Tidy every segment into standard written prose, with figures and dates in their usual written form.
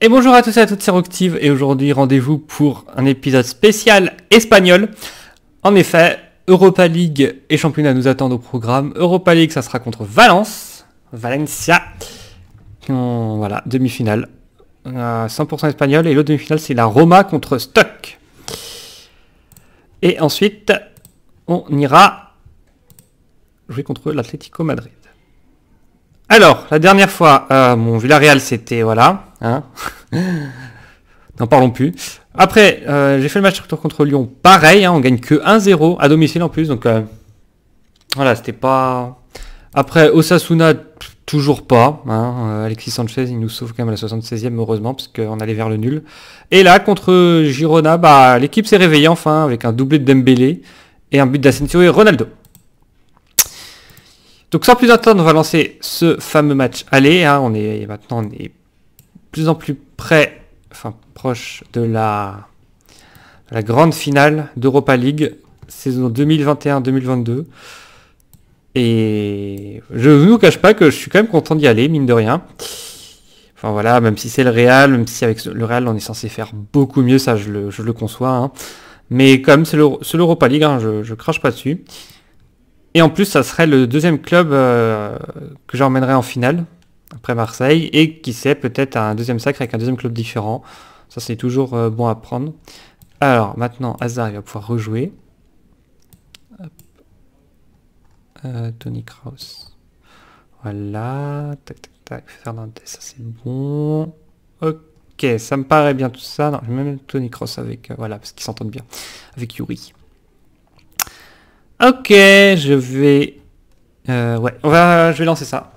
Et bonjour à tous et à toutes, c'est Roctive et aujourd'hui rendez-vous pour un épisode spécial espagnol. En effet, Europa League et championnat nous attendent au programme. Europa League, ça sera contre Valencia. Voilà, demi-finale. 100% espagnol et l'autre demi-finale c'est la Roma contre Stoke. Et ensuite, on ira jouer contre l'Atlético Madrid. Alors, la dernière fois, mon Villarreal c'était, voilà, hein. N'en parlons plus. Après, j'ai fait le match retour contre Lyon, pareil, hein, on gagne que 1-0 à domicile en plus, donc voilà, c'était pas... Après, Osasuna, toujours pas, hein, Alexis Sanchez, il nous sauve quand même à la 76e, heureusement, parce qu'on allait vers le nul. Et là, contre Girona, bah, l'équipe s'est réveillée enfin, avec un doublé de Dembélé, et un but d'Asensio et Ronaldo. Donc sans plus attendre, on va lancer ce fameux match aller. Hein, maintenant on est plus en plus près, enfin proche de la grande finale d'Europa League, saison 2021-2022. Et je ne vous cache pas que je suis quand même content d'y aller, mine de rien. Enfin voilà, même si c'est le Real, même si avec le Real on est censé faire beaucoup mieux, ça je le conçois. Hein. Mais quand même c'est l'Europa League, hein, je crache pas dessus. Et en plus, ça serait le deuxième club que j'emmènerais en finale, après Marseille, et qui sait, peut-être un deuxième sacre avec un deuxième club différent. Ça, c'est toujours bon à prendre. Alors, maintenant, Hazard, il va pouvoir rejouer. Toni Kroos. Voilà. Tac, tac, tac. Fernandez, ça c'est bon. Ok, ça me paraît bien tout ça. Non, je vais même mettre Toni Kroos avec... voilà, parce qu'ils s'entendent bien. Avec Yuri. Ok, je vais... ouais, je vais lancer ça.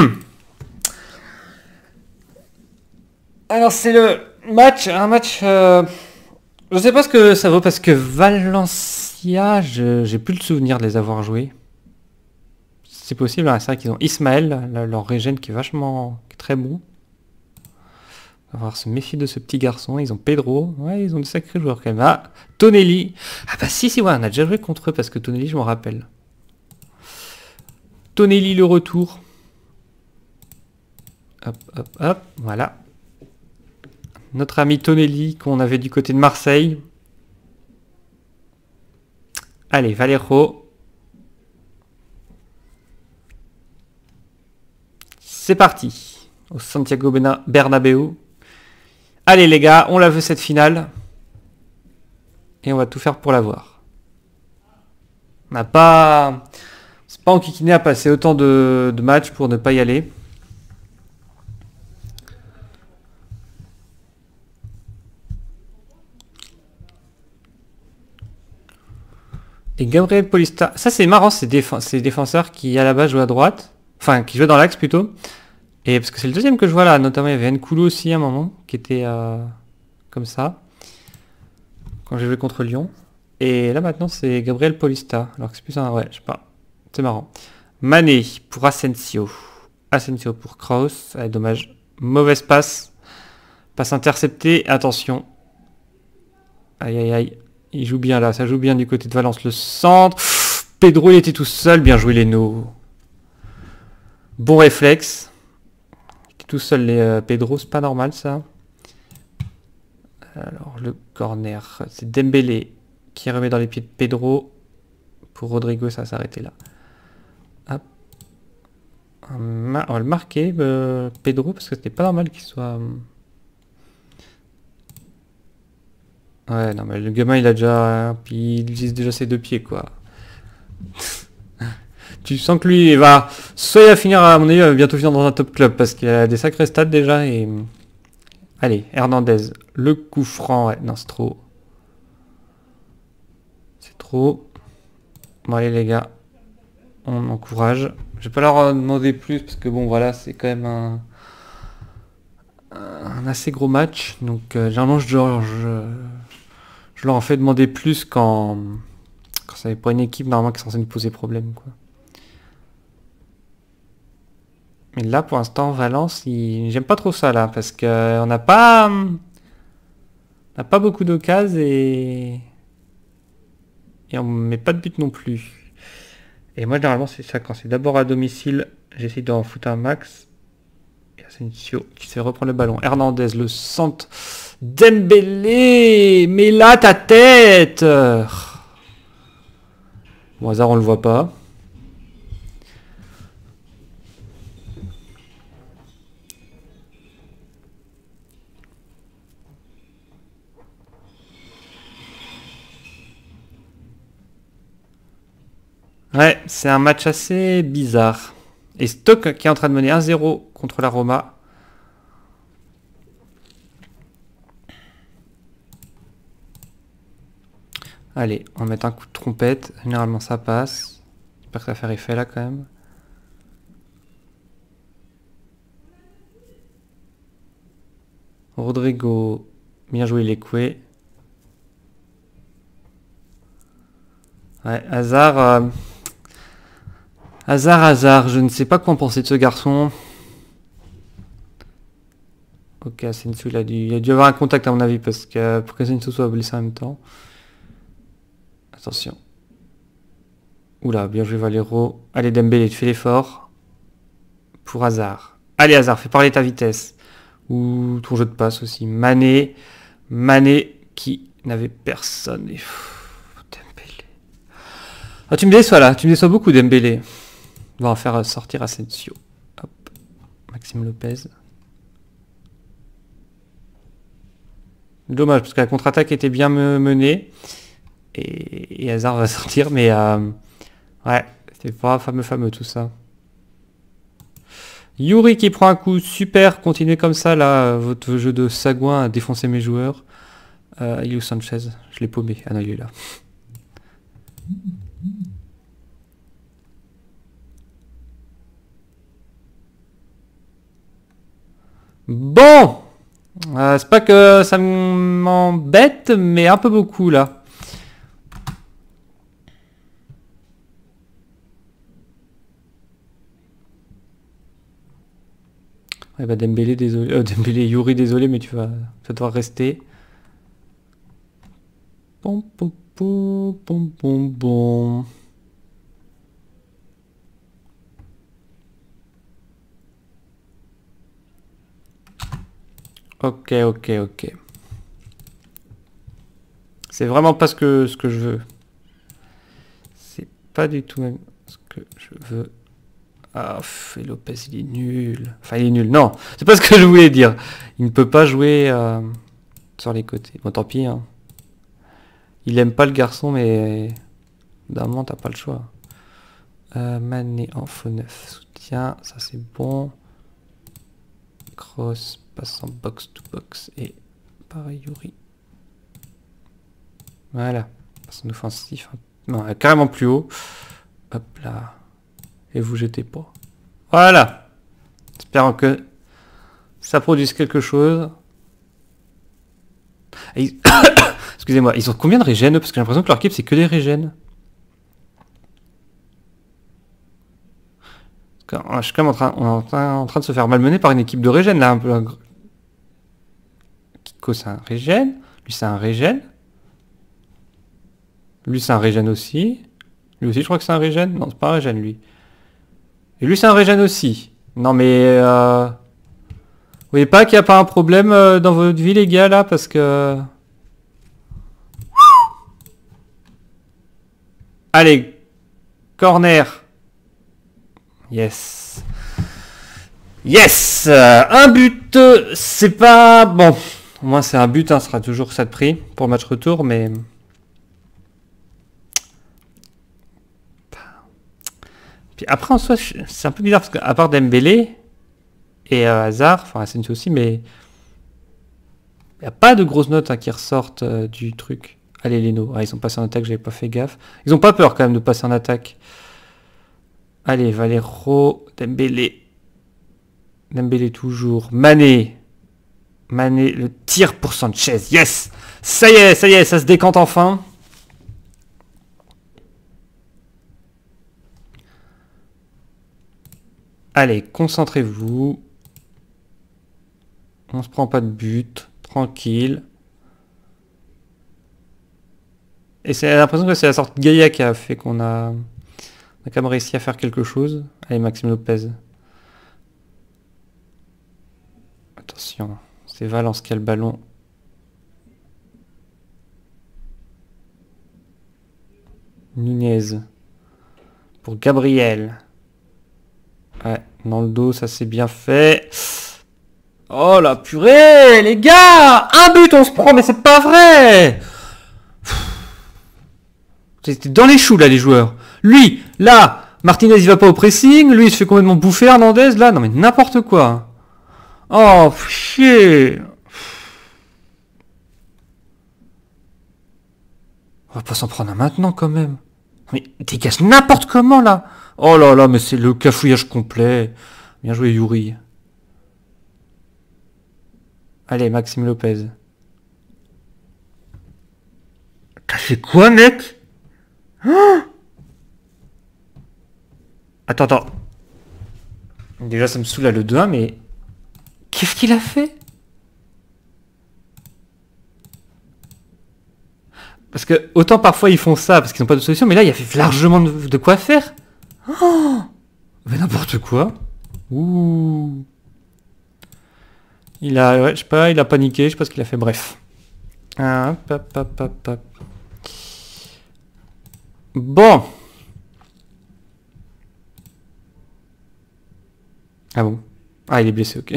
Alors c'est un match... je sais pas ce que ça vaut parce que Valencia, j'ai plus le souvenir de les avoir joués. C'est possible, hein, c'est vrai qu'ils ont Ismaël, leur régène qui est très bon. On va falloir se méfier de ce petit garçon. Ils ont Pedro. Ouais, ils ont des sacrés joueurs quand même. Ah, Tonelli. Ah bah si, ouais, on a déjà joué contre eux parce que Tonelli, je m'en rappelle. Tonelli, le retour. Hop, hop, hop. Voilà. Notre ami Tonelli qu'on avait du côté de Marseille. Allez, Valero. C'est parti. Au Santiago Bernabéu. Allez les gars, on la veut cette finale. Et on va tout faire pour la voir. On n'a pas... C'est pas enquiquiné à passer autant de matchs pour ne pas y aller. Et Gabriel Paulista... Ça c'est marrant, c'est défenseurs qui à la base jouent à droite. Enfin, qui jouent dans l'axe plutôt. Et parce que c'est le deuxième que je vois là. Notamment il y avait Nkoulou aussi à un moment. Qui était comme ça. Quand j'ai joué contre Lyon. Et là maintenant c'est Gabriel Paulista. Alors que c'est plus un... Ouais, je sais pas. C'est marrant. Mané pour Asensio. Asensio pour Kroos. Allez, dommage. Mauvaise passe. Passe interceptée. Attention. Aïe aïe aïe. Il joue bien là. Ça joue bien du côté de Valence. Le centre. Pedro il était tout seul. Bien joué Leno. Bon réflexe. Il était tout seul les Pedro. C'est pas normal ça. Alors le corner. C'est Dembélé qui remet dans les pieds de Pedro. Pour Rodrigo ça va s'arrêter là. Hop. On va le marquer, Pedro, parce que c'était pas normal qu'il soit... Ouais, non, mais le gamin, il a déjà... Puis il utilise déjà ses deux pieds, quoi. Tu sens que lui, il va... Soit il va finir, à mon avis, il va bientôt finir dans un top club, parce qu'il a des sacrés stats déjà, et... Allez, Hernandez. Le coup franc, ouais. Non, c'est trop. C'est trop. Bon, allez, les gars. On encourage. Je vais pas leur demander plus parce que bon voilà c'est quand même un assez gros match donc généralement je leur en fais demander plus quand ça n'est pas une équipe normalement qui est censée nous poser problème quoi. Mais là pour l'instant Valence j'aime pas trop ça là parce que on n'a pas beaucoup d'occasions et on met pas de but non plus. Et moi, généralement, c'est ça. Quand c'est d'abord à domicile, j'essaie d'en foutre un max. Et Asensio qui se fait reprendre le ballon. Hernandez, le centre. Dembélé, mais là ta tête. Bon, hasard, on le voit pas. Ouais, c'est un match assez bizarre. Et Stoke qui est en train de mener 1-0 contre la Roma. Allez, on va mettre un coup de trompette. Généralement ça passe. J'espère que ça va faire effet là quand même. Rodrigo, bien joué Lekwe. Ouais, Hazard... Hazard, je ne sais pas quoi en penser de ce garçon. Ok, Asensio, il a dû avoir un contact à mon avis, parce que pour qu'Asensio soit blessé en même temps. Attention. Oula, bien joué Valero. Allez Dembélé, tu fais l'effort. Pour Hazard. Allez Hazard, fais parler ta vitesse. Ou ton jeu de passe aussi. Mané qui n'avait personne. Et... Dembélé. Ah, tu me déçois là, tu me déçois beaucoup Dembélé. On va faire sortir Asensio. Hop. Maxime Lopez. Dommage, parce que la contre-attaque était bien menée. Et Hazard va sortir, mais... ouais, c'est pas fameux tout ça. Yuri qui prend un coup, super, continuez comme ça là, votre jeu de sagouin à défoncer mes joueurs. Ilou Sanchez, je l'ai paumé, ah non il est là. Bon, c'est pas que ça m'embête, mais un peu beaucoup là. Ouais, bah Dembélé, désolé. Dembélé, Yuri, désolé, mais tu vas devoir rester. Bon, bon, bon, bon, bon, bon. Ok. C'est vraiment pas ce que je veux. C'est pas du tout même ce que je veux. Ah, et Lopez, il est nul. Enfin, il est nul. Non, c'est pas ce que je voulais dire. Il ne peut pas jouer sur les côtés. Bon, tant pis. Hein. Il aime pas le garçon, mais d'un moment, t'as pas le choix. Mané en faux neuf. Soutien, ça c'est bon. Cross, passe en box to box. Et pareil, Yuri. Voilà. Passe en offensif. Non, carrément plus haut. Hop là. Et vous jetez pas. Voilà. Espérons que ça produise quelque chose. Excusez-moi, ils ont combien de régènes? Parce que j'ai l'impression que leur équipe c'est que des régènes. Je suis quand même en train de se faire malmener par une équipe de régènes là. Un peu. Kiko c'est un régène. Lui c'est un régène. Lui c'est un régène aussi. Lui aussi je crois que c'est un régène. Non c'est pas un régène lui. Et lui c'est un régène aussi. Non mais... Vous voyez pas qu'il n'y a pas un problème dans votre vie les gars là parce que... Allez. Corner. Yes. Yes. Un but. C'est pas... Bon. Au moins c'est un but. Hein, ce sera toujours ça de prix pour match retour mais... Puis après en soi c'est un peu bizarre parce qu'à part Dembélé et Hazard, enfin Asensio aussi, mais il n'y a pas de grosses notes hein, qui ressortent du truc. Allez Leno, ah, ils sont passés en attaque, j'avais pas fait gaffe. Ils ont pas peur quand même de passer en attaque. Allez Valero, Dembélé. Dembélé toujours. Mané, le tir pour Sanchez, yes. Ça y est, ça se décante enfin. Allez, concentrez-vous. On se prend pas de but. Tranquille. Et c'est l'impression que c'est la sorte Gaïa qui a fait qu'on a quand même réussi à faire quelque chose. Allez, Maxime Lopez. Attention, c'est Valence qui a le ballon. Nunez. Pour Gabriel. Ouais, dans le dos, ça c'est bien fait. Oh la purée, les gars! Un but on se prend, mais c'est pas vrai! C'était dans les choux là, les joueurs. Lui, là, Martinez il va pas au pressing. Lui il se fait complètement bouffer. Hernandez là, non mais n'importe quoi. Oh, chier. On va pas s'en prendre un maintenant quand même. Mais dégage n'importe comment là. Oh là là, mais c'est le cafouillage complet. Bien joué Yuri. Allez, Maxime Lopez. T'as fait quoi, mec? Attends. Déjà, ça me saoule à le 2-1, mais... Qu'est-ce qu'il a fait? Parce que, autant parfois ils font ça, parce qu'ils n'ont pas de solution, mais là, il y avait largement de quoi faire. Oh, mais n'importe quoi. Ouh. Il a... Ouais, je sais pas, il a paniqué, je sais pas ce qu'il a fait, bref. Hop. Bon. Ah bon? Ah, il est blessé, ok.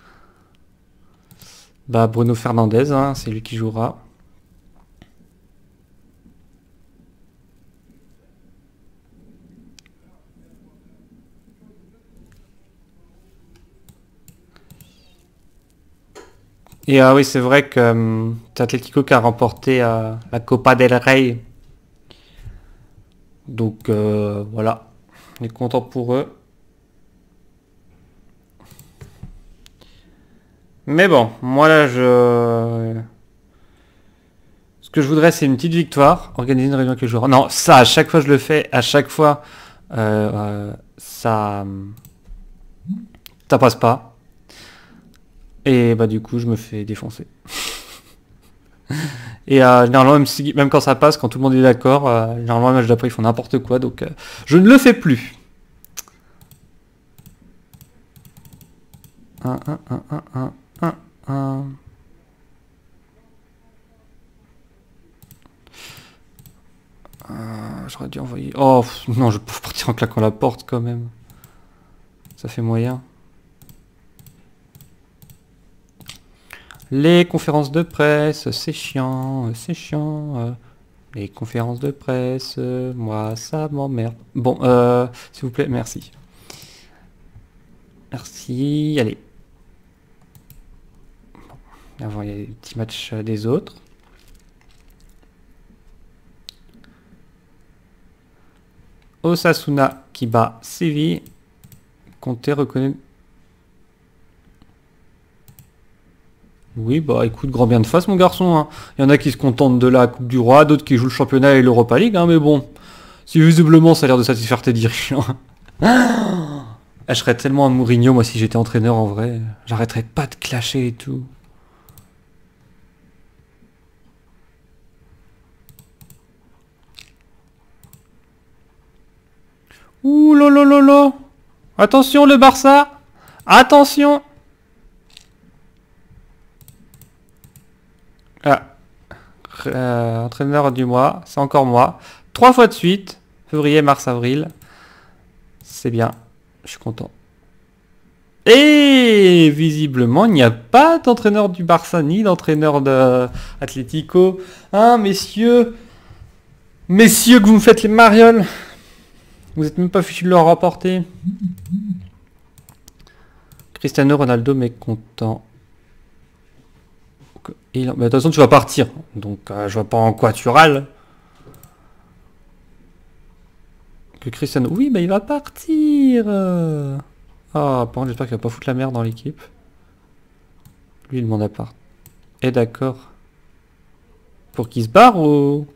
Bah, Bruno Fernandes, hein, c'est lui qui jouera. Et oui, c'est vrai que c'est Atlético qui a remporté la Copa del Rey. Donc, voilà. On est content pour eux. Mais bon, moi là, ce que je voudrais, c'est une petite victoire. Organiser une réunion avec les joueurs. Non, ça, à chaque fois, je le fais. À chaque fois, ça passe pas. Et bah du coup, je me fais défoncer. Et généralement, même quand ça passe, quand tout le monde est d'accord, généralement, le match d'après, ils font n'importe quoi. Donc, je ne le fais plus. 1. J'aurais dû envoyer... Oh, non, je peux partir en claquant la porte quand même. Ça fait moyen. Les conférences de presse, c'est chiant, Les conférences de presse, moi, ça m'emmerde. Bon, s'il vous plaît, merci. Merci, allez. Bon, avant, il y a les petits matchs des autres. Osasuna qui bat Séville. Conte reconnaît... Oui, bah écoute, grand bien de face mon garçon. Hein. Il y en a qui se contentent de la Coupe du Roi, d'autres qui jouent le championnat et l'Europa League, hein, mais bon. Si visiblement ça a l'air de satisfaire tes dirigeants. Je serais tellement un Mourinho, moi, si j'étais entraîneur en vrai. J'arrêterais pas de clasher et tout. Ouh là. Attention le Barça. Attention. Entraîneur du mois, c'est encore moi. 3 fois de suite. Février, mars, avril. C'est bien. Je suis content. Et visiblement, il n'y a pas d'entraîneur du Barça ni d'entraîneur de Atlético. Hein, messieurs? Messieurs, que vous me faites les marioles. Vous êtes même pas fichus de leur rapporter. Cristiano Ronaldo mécontent. Mais de toute façon, tu vas partir. Donc, je vois pas en quoi tu râles. Que Cristiano... Oui, mais il va partir. Ah, par contre, j'espère qu'il va pas foutre la merde dans l'équipe. Lui, il demande à part. Et d'accord. Pour qu'il se barre ou...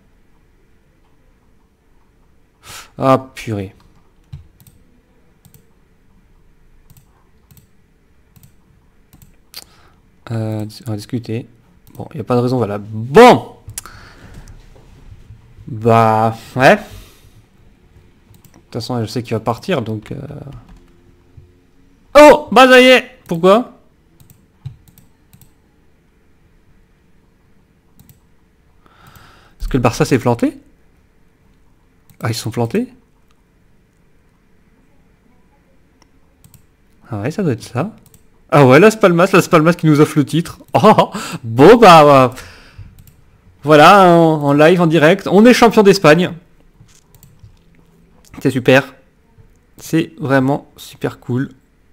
Ah, purée. On va discuter. Bon, il n'y a pas de raison valable. Bon. Bah, ouais. De toute façon, je sais qu'il va partir, donc... Oh, bah ça y est. Pourquoi? Que le Barça s'est planté? Ah, ils sont plantés? Ah ouais, ça doit être ça. Ah ouais, Las Palmas qui nous offre le titre. Oh, bon bah... voilà, en live, en direct. On est champion d'Espagne. C'est super. C'est vraiment super cool.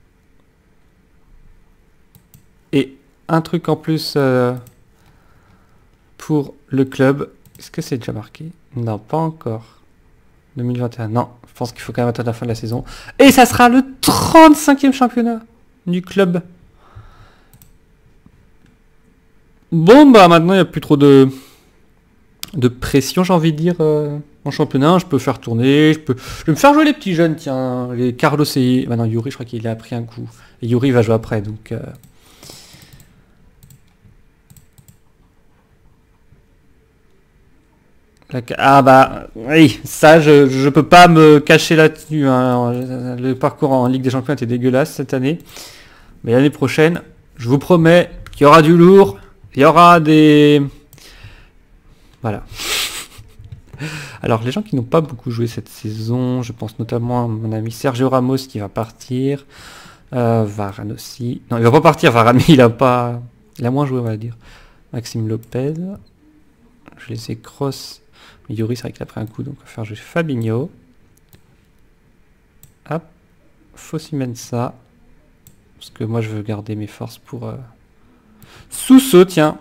Et un truc en plus pour le club. Est-ce que c'est déjà marqué? Non, pas encore. 2021. Non, je pense qu'il faut quand même attendre la fin de la saison. Et ça sera le 35e championnat du club. Bon, bah maintenant, il n'y a plus trop de pression, j'ai envie de dire, en championnat. Je peux faire tourner, je vais me faire jouer les petits jeunes, tiens. Les Carlos et... Bah non, Yuri, je crois qu'il a pris un coup. Et Yuri va jouer après, donc... Ah bah oui, ça je peux pas me cacher là-dessus, hein. Le parcours en Ligue des Champions était dégueulasse cette année. Mais l'année prochaine, je vous promets qu'il y aura du lourd, il y aura des... Voilà. Alors les gens qui n'ont pas beaucoup joué cette saison, je pense notamment à mon ami Sergio Ramos qui va partir. Varane aussi. Non, il va pas partir Varane, mais il a moins joué, on va dire. Maxime Lopez. Je les ai cross. Yuri, c'est vrai qu'il a pris un coup, donc on va faire jouer Fabinho. Hop. Fosimène ça. Parce que moi, je veux garder mes forces pour... Sousso, tiens.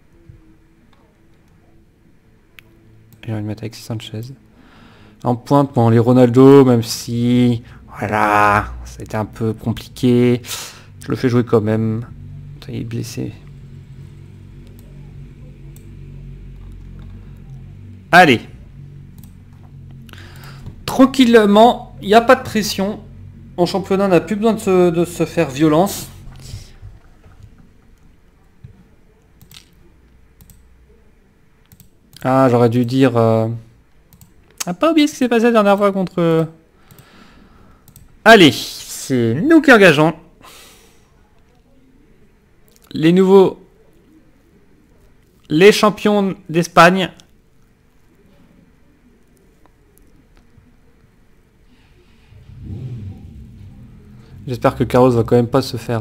Et on va le mettre avec Sanchez. En pointe, bon, les Ronaldo, même si... Voilà, ça a été un peu compliqué. Je le fais jouer quand même. Il est blessé. Allez. Tranquillement, il n'y a pas de pression. En championnat, on n'a plus besoin de se faire violence. Ah, j'aurais dû dire... Ah, pas oublier ce qui s'est passé la dernière fois contre... Allez, c'est nous qui engageons. Les nouveaux... Les champions d'Espagne... J'espère que Carlos va quand même pas se faire...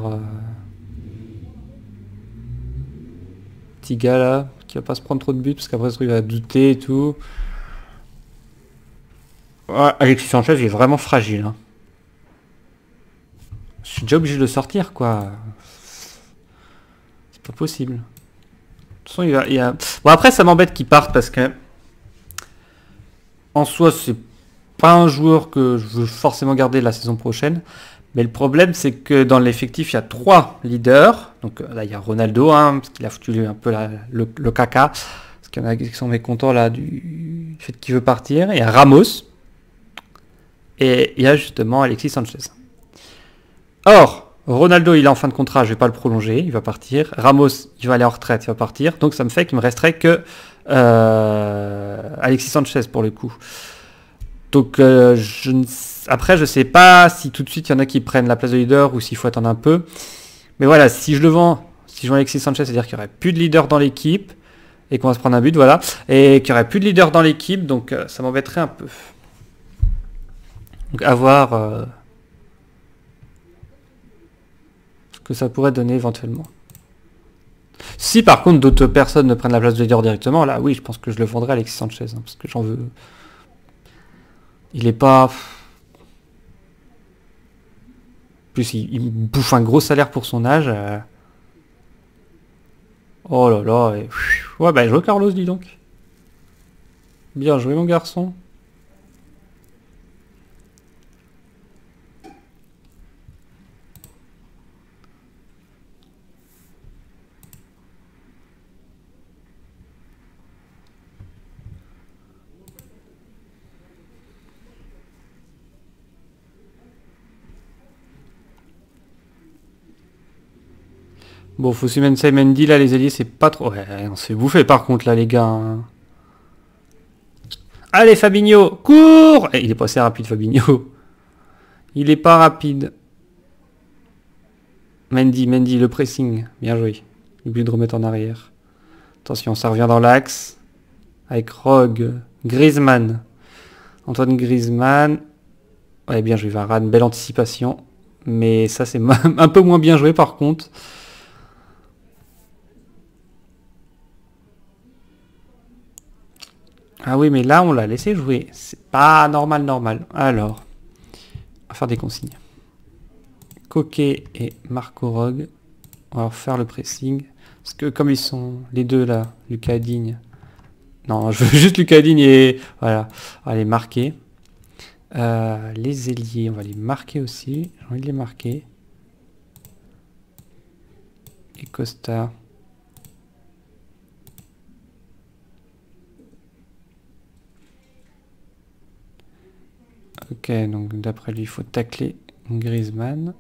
Petit gars là, qui va pas se prendre trop de buts, parce qu'après il va douter et tout. Ouais, Alexis Sanchez il est vraiment fragile. Hein. Je suis déjà obligé de le sortir quoi. C'est pas possible. De toute façon il a... Bon après ça m'embête qu'il parte parce que... En soi c'est pas un joueur que je veux forcément garder la saison prochaine. Mais le problème, c'est que dans l'effectif, il y a 3 leaders. Donc là, il y a Ronaldo, hein, parce qu'il a foutu un peu le caca. Parce qu'il y en a qui sont mécontents là du fait qu'il veut partir. Il y a Ramos. Et il y a justement Alexis Sanchez. Or, Ronaldo, il est en fin de contrat, je vais pas le prolonger, il va partir. Ramos, il va aller en retraite, il va partir. Donc ça me fait qu'il me resterait que Alexis Sanchez pour le coup. Donc après je sais pas si tout de suite il y en a qui prennent la place de leader ou s'il faut attendre un peu. Mais voilà, si je le vends, si je vends Alexis Sanchez, c'est-à-dire qu'il n'y aurait plus de leader dans l'équipe et qu'on va se prendre un but, voilà. Et qu'il n'y aurait plus de leader dans l'équipe, donc ça m'embêterait un peu. Donc à voir ce que ça pourrait donner éventuellement. Si par contre d'autres personnes ne prennent la place de leader directement, là oui, je pense que je le vendrai Alexis Sanchez, hein, parce que j'en veux... Il est pas... En plus, il bouffe un gros salaire pour son âge. Oh là là. Et... Ouais, bah joué Carlos, dis donc. Bien joué, mon garçon. Bon, Fosimène Mendy, là, les alliés, c'est pas trop... Ouais, on se fait bouffer, par contre, là, les gars. Hein. Allez, Fabinho, cours. Il est pas assez rapide, Fabinho. Il est pas rapide. Mendy, le pressing. Bien joué. Oublie de remettre en arrière. Attention, ça revient dans l'axe. avec Rogue, Griezmann. Antoine Griezmann. Ouais, bien joué, Varane. Belle anticipation. Mais ça, c'est un peu moins bien joué, par contre. Ah oui, mais là, on l'a laissé jouer. C'est pas normal. Alors, on va faire des consignes. Coquet et Marco Rogue. On va faire le pressing. Parce que comme ils sont les deux là, Lucas Digne. Non, je veux juste Lucas Digne et... Voilà, on va les marquer. Les ailiers, on va les marquer aussi. J'ai envie de les marquer. Et Costa. Ok, donc d'après lui, il faut tacler Griezmann.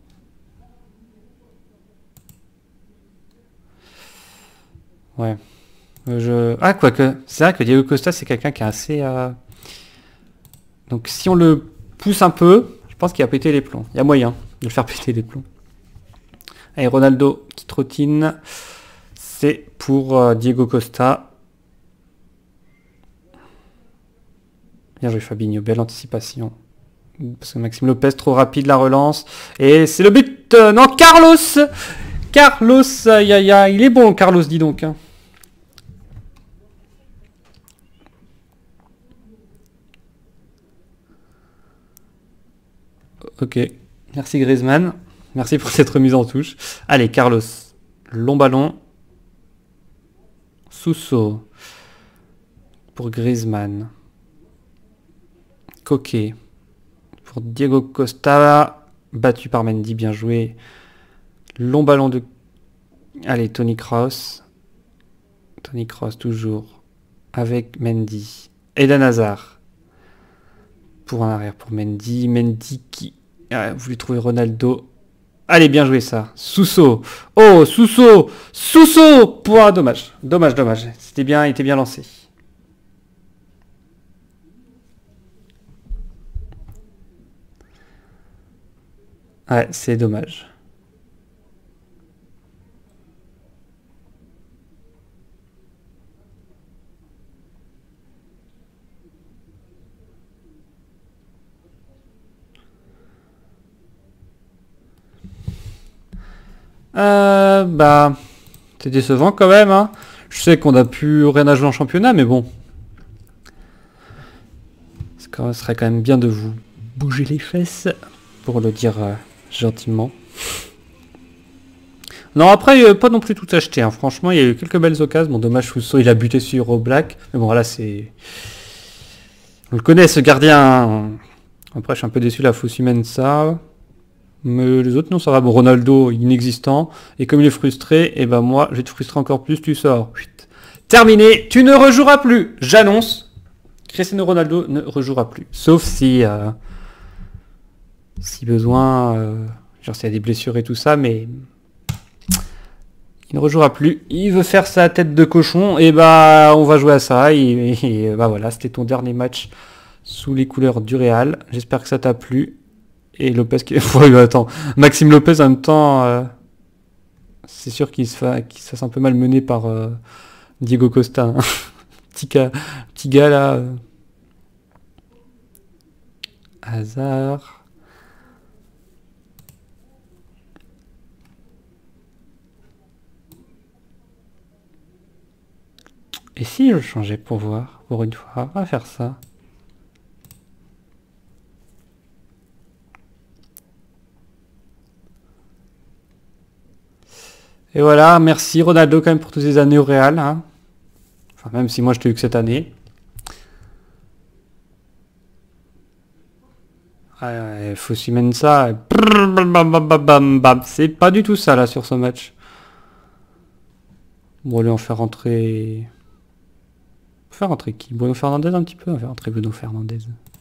Ouais. Ah, quoique, c'est vrai que Diego Costa, c'est quelqu'un qui est assez... Donc si on le pousse un peu, je pense qu'il va péter les plombs. Il y a moyen de le faire péter les plombs. Allez, Ronaldo qui trottine. C'est pour Diego Costa. Bien joué Fabinho, belle anticipation. Parce que Maxime Lopez, trop rapide la relance. Et c'est le but. Non, Carlos. Carlos, aïe, il est bon Carlos, dis donc. Hein. Ok, merci Griezmann. Merci pour cette remise en touche. Allez, Carlos. Long ballon. Sousso. Pour Griezmann. Coquet. Pour Diego Costa. Battu par Mendy, bien joué. Long ballon de... Allez, Toni Kroos. Toni Kroos, toujours. Avec Mendy. Eden Hazard. Pour un arrière pour Mendy. Mendy qui... Ah, vous voulez trouver Ronaldo. Allez, bien joué ça. Sousso. Oh, Sousso. Sousso. Pour... Dommage. C'était bien, il était bien lancé. Ouais, c'est dommage. Bah, c'est décevant quand même. Hein. Je sais qu'on a pu rien à jouer en championnat, mais bon. Ce serait quand même bien de vous bouger les fesses, pour le dire gentiment. Non, après, pas non plus tout acheté. Hein. Franchement, il y a eu quelques belles occasions. Bon, dommage, Fusso, il a buté sur Oblak. Mais bon, là, c'est... On le connaît, ce gardien. Après, je suis un peu déçu, la Fosu-Mensah. Mais les autres, non, ça va. Bon, Ronaldo, inexistant. Et comme il est frustré, et ben moi, je vais te frustrer encore plus, tu sors. Chut. Terminé, tu ne rejoueras plus. J'annonce, Cristiano Ronaldo ne rejouera plus. Sauf si... si besoin... genre s'il y a des blessures et tout ça, mais... Il ne rejouera plus. Il veut faire sa tête de cochon. Et bah, on va jouer à ça. Et bah voilà, c'était ton dernier match sous les couleurs du Real. J'espère que ça t'a plu. Et Lopez qui... Ouais, attends. Maxime Lopez en même temps... c'est sûr qu'il se fasse un peu malmener par Diego Costa. Hein. petit gars là. Hazard. Et si je changeais pour voir, pour une fois, on va faire ça. Et voilà, merci Ronaldo quand même pour toutes ces années au Real. Hein. Enfin, même si moi je t'ai eu que cette année. Ouais, Fosu-Mensah. C'est pas du tout ça là sur ce match. Bon, allez, on fait rentrer... Faire rentrer qui? Bruno Fernandes un petit peu? On va faire rentrer Bruno Fernandes.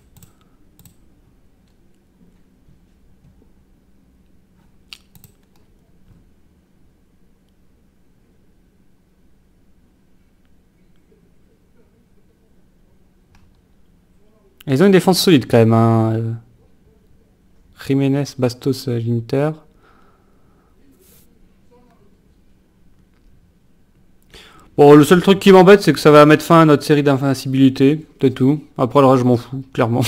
Ils ont une défense solide quand même. Hein. Jiménez, Bastos, l'Inter. Bon, le seul truc qui m'embête, c'est que ça va mettre fin à notre série d'invincibilité, c'est tout. Après, le reste, je m'en fous, clairement.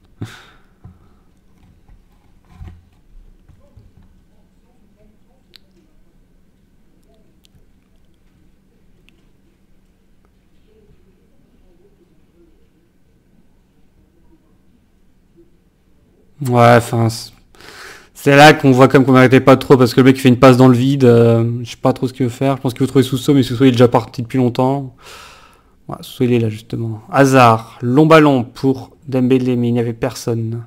Ouais, enfin, c'est là qu'on voit comme qu'on méritait pas trop, parce que le mec il fait une passe dans le vide, je sais pas trop ce qu'il veut faire, je pense qu'il veut trouver Sousso, mais Sousso il est déjà parti depuis longtemps. Ouais, Sousso il est là justement. Hazard, long ballon pour Dembélé, mais il n'y avait personne.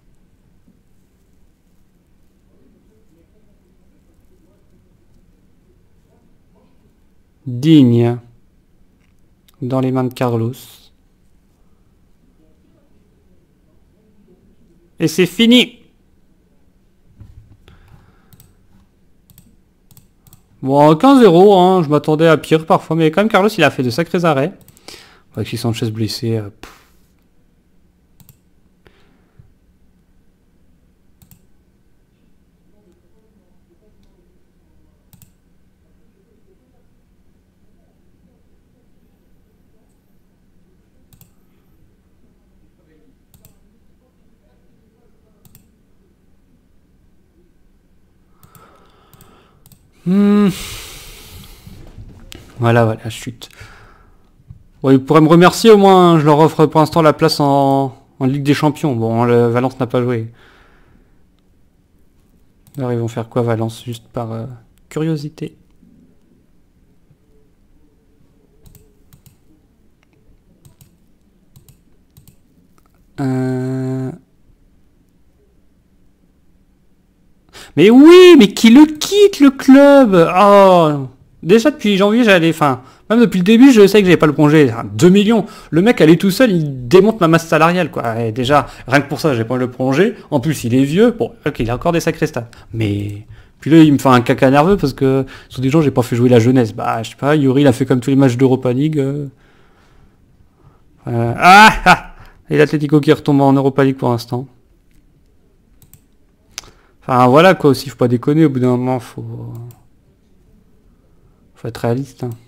Digne, dans les mains de Carlos. Et c'est fini. Bon, 15-0, hein, je m'attendais à pire parfois, mais quand même Carlos il a fait de sacrés arrêts. Avec si Sanchez blessé. Hmm. Voilà, chute. Bon, ils pourraient me remercier au moins, hein, je leur offre pour l'instant la place en Ligue des Champions. Bon, le Valence n'a pas joué. Alors ils vont faire quoi Valence, juste par curiosité. Euh, Mais oui, mais qui le quitte le club. Oh. Déjà depuis janvier, j'allais, enfin, même depuis le début, je sais que j'avais pas le congé. 2 millions. Le mec, allait tout seul, il démonte ma masse salariale, quoi. Et déjà, rien que pour ça, j'ai pas le prolongé. En plus, il est vieux. Bon, ok, il a encore des sacrés stats. Mais puis là, il me fait un caca nerveux parce que sous des gens, j'ai pas fait jouer la jeunesse. Bah, je sais pas. Yuri, il a fait comme tous les matchs d'Europa League. Ah. Et l'Atlético qui retombe en Europa League pour l'instant. Enfin voilà quoi aussi, faut pas déconner, au bout d'un moment faut être réaliste. Hein.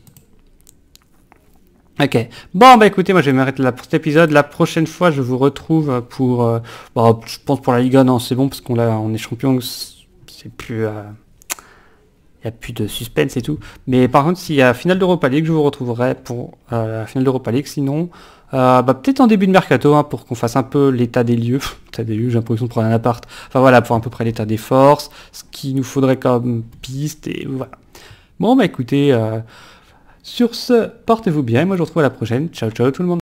Ok. Bon bah écoutez, moi je vais m'arrêter là pour cet épisode. La prochaine fois je vous retrouve pour bon, je pense pour la Liga, non c'est bon parce on est champion, c'est plus il n'y a plus de suspense et tout. Mais par contre, s'il y a finale d'Europa League, je vous retrouverai pour la finale d'Europa League. Sinon, peut-être en début de mercato, hein, pour qu'on fasse un peu l'état des lieux. L'état des lieux, j'ai l'impression de prendre un appart. Enfin voilà, pour à peu près l'état des forces, ce qu'il nous faudrait comme piste, et voilà. Bon, bah écoutez, sur ce, portez-vous bien, et moi je vous retrouve à la prochaine. Ciao, ciao tout le monde.